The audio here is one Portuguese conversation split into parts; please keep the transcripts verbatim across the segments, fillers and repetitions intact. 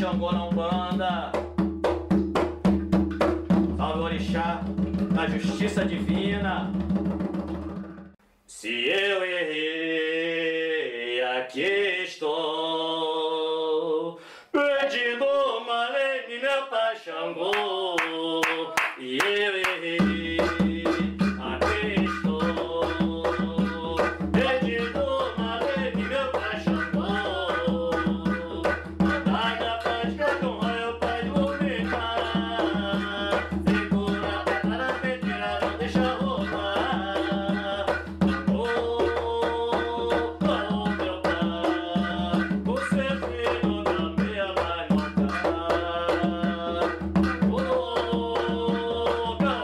Xangô na Umbanda. Salve o orixá na justiça divina. Se eu errei, aqui estou pedindo uma lei, meu pai Xangô. E eu errei, aqui estou pedindo uma lei, meu pai Xangô. Andai na paz que é com raio, pai do ficar. Segura a pedra na mentira, não deixa rolar. Oh, oh, meu pai, você é filho da minha vai matar. Oh,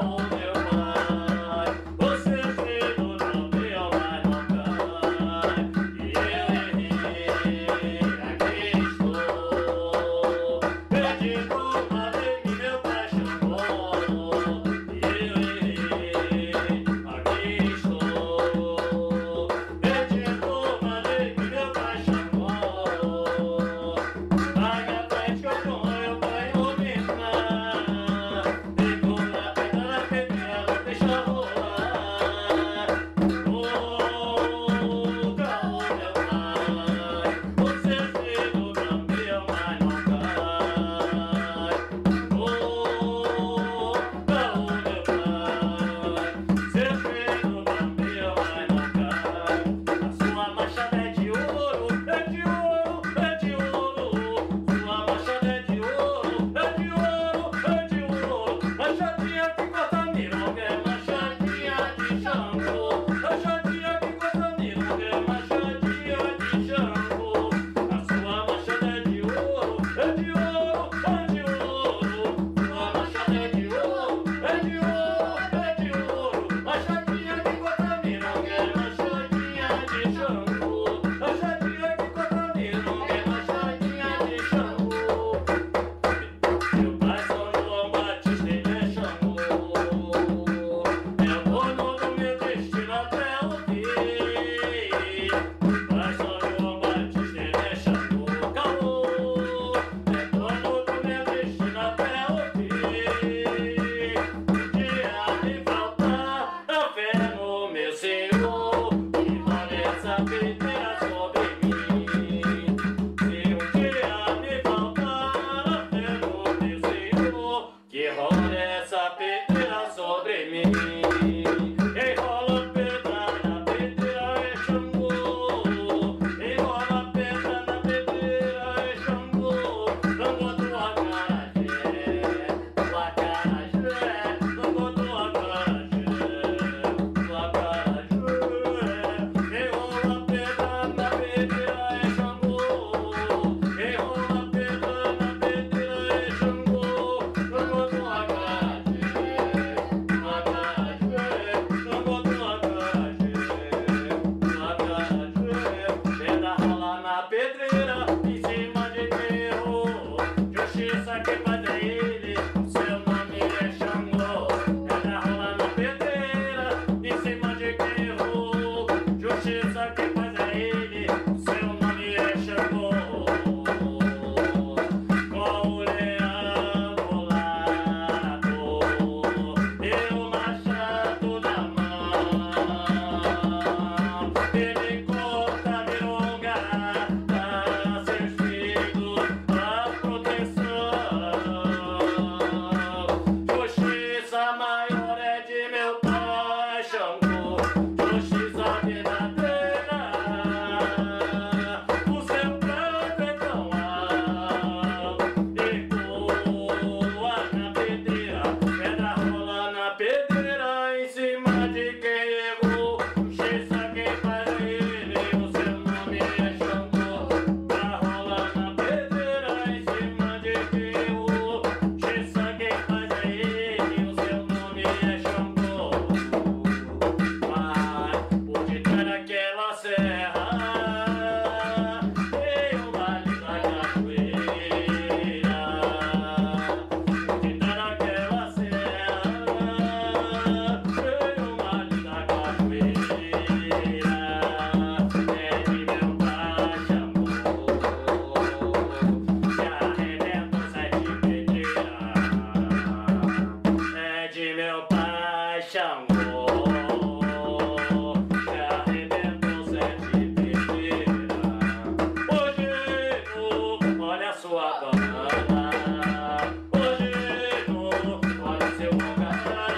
sua banana. Hoje tu olha seu lugar.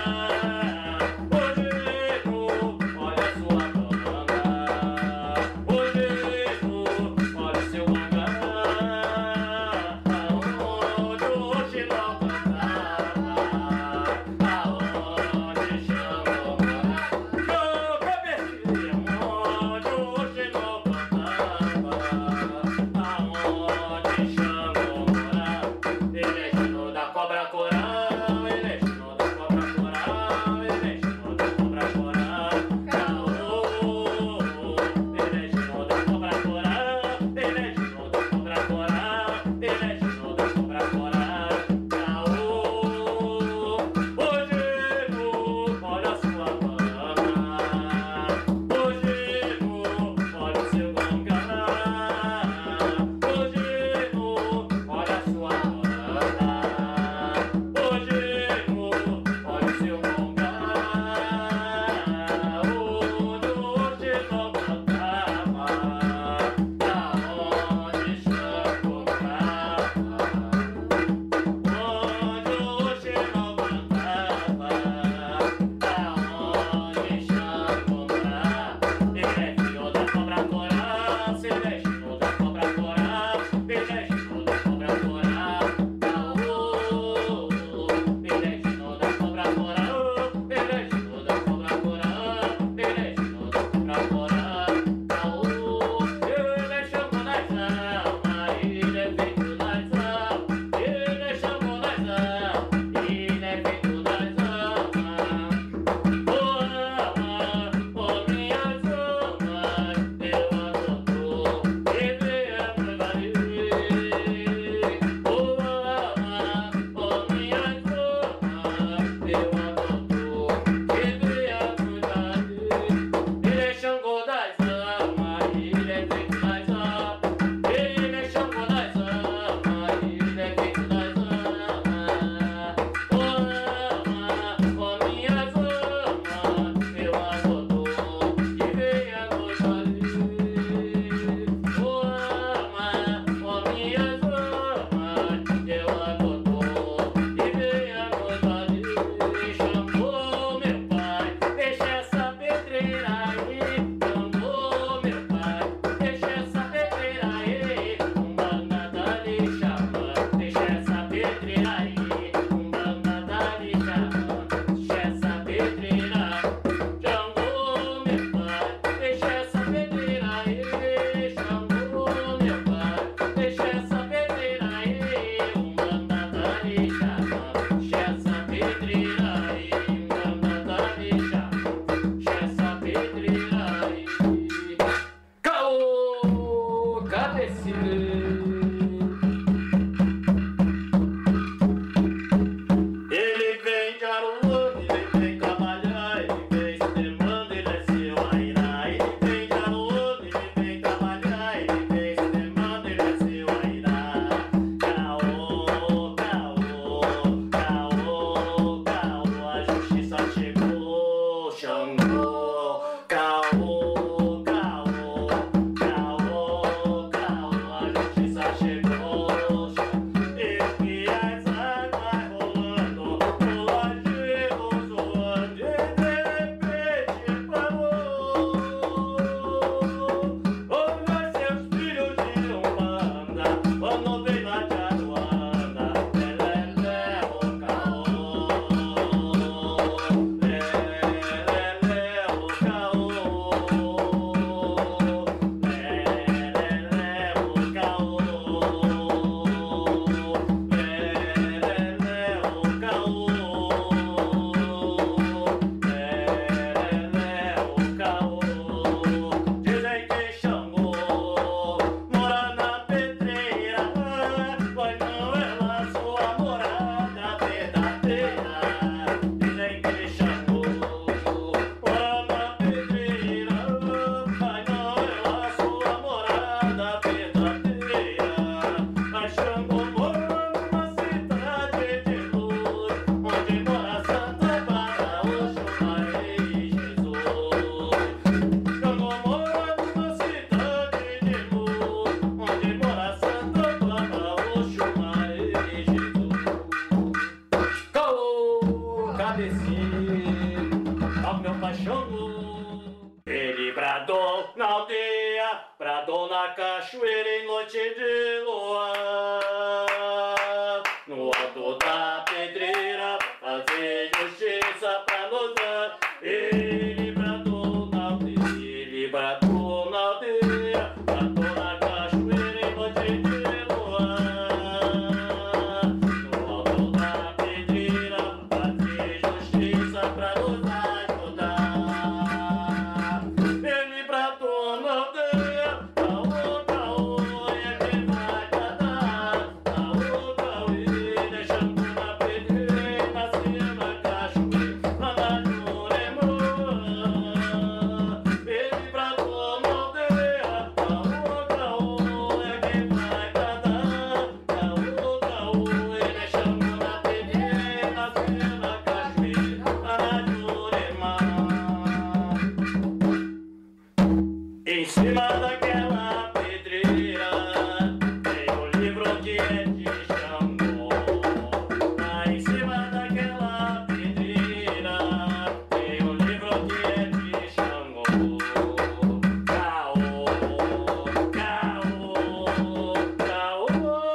Hoje tu olha sua banana. Hoje tu olha seu lugar. Aonde hoje não cantava, aonde chamou morar. Joga vermelha, aonde hoje não cantava, aonde chamou morar. noite de luar, no alto da pedreira, fazer justiça pra nos dar. Ele bradou na aldeia, ele bradou na aldeia, bradou na cachoeira em noite de luar, no alto da pedreira, fazer justiça pra nos ajudar. Ele bradou na aldeia, caô, caô, é quem vai cantar, caô, caô, deixando na pedreira, nascendo na cachoeira, lá na Jurema. Ele bradou na aldeia, caô, caô, é quem vai cantar, caô, caô, deixando na pedreira, nascendo na cachoeira, lá na Jurema. Em cima daquela pedreira tem um livro que é de Xangô. Lá em cima daquela pedreira tem um livro que é de Xangô. Caô, caô, caô,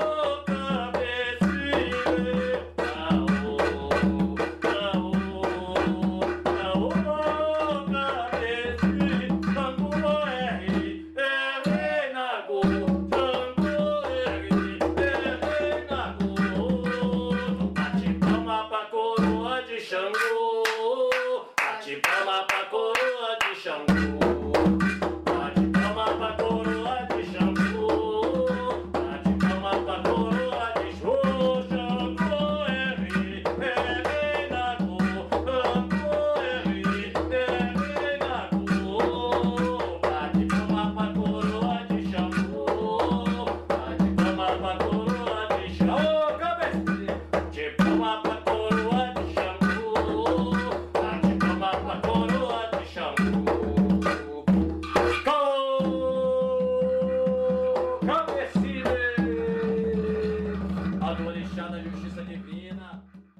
cabecilha. Caô, caô, caô, cabecilha. Xangô ergue, ergue na go. Xangô ergue, ergue na go. Bate palma pra coroa de Xangô. Bate palma pra coroa de Xangô. Bate palma pra coroa de Xangô. Bate palma pra coroa de Xangô. Xangô ergue, ergue na go. Xangô ergue, ergue na go. Bate palma pra coroa de Xangô. Bate palma pra coroa de Xangô. Cabeça! Bate palma pra coroa de Xangô. Bate palma pra coroa de Xangô. Caô, cabecilha, adorixá da justiça divina.